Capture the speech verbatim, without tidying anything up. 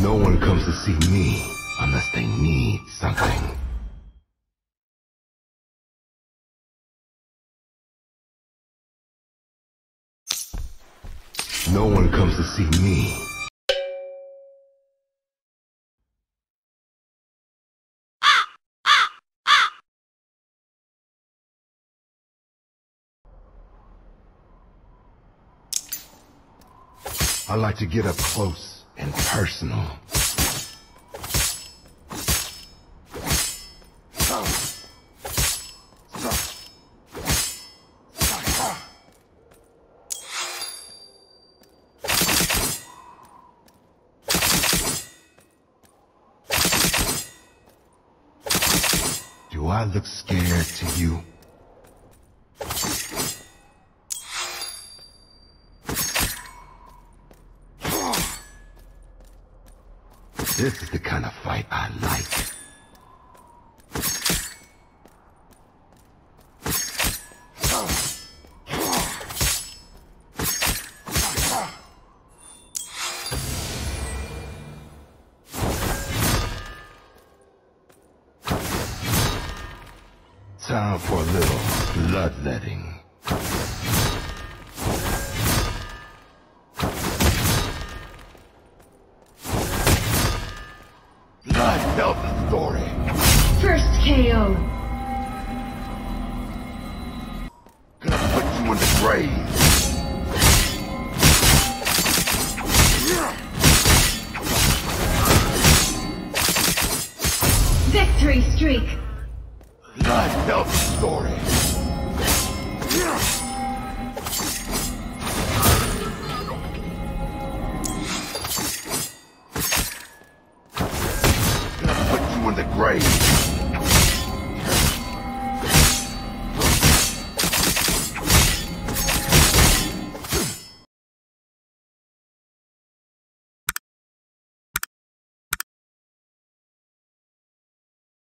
No one comes to see me unless they need something. No one comes to see me. I like to get up close and personal. Do I look scared to you? This is the kind of fight I like. Time for a little bloodletting. Blood tells the story. First K O. Gonna put you in the grave. Victory streak. Blood tells the story. Gonna put you in the grave.